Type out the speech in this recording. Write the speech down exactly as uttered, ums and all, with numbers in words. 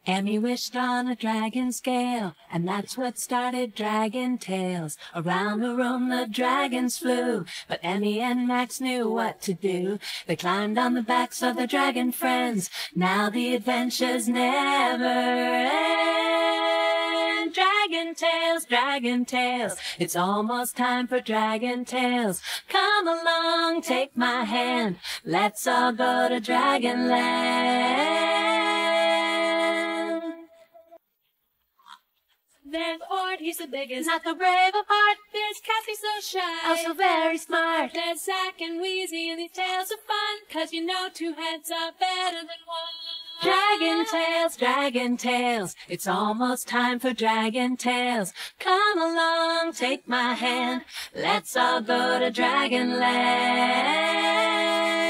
Emmy wished on a dragon scale, and that's what started Dragon Tales. Around the room the dragons flew, but Emmy and Max knew what to do. They climbed on the backs of their dragon friends. Now the adventures never end. Dragon Tales, Dragon Tales, it's almost time for Dragon Tales. Come along, take my hand, let's all go to Dragonland. There's Ord, he's the biggest, not the brave of heart. There's Cassie, so shy, also very smart. There's Zack and Wheezy, and these tales are fun, 'cause you know two heads are better than one. Dragon Tales, Dragon Tales, it's almost time for Dragon Tales. Come along, take my hand, let's all go to Dragonland.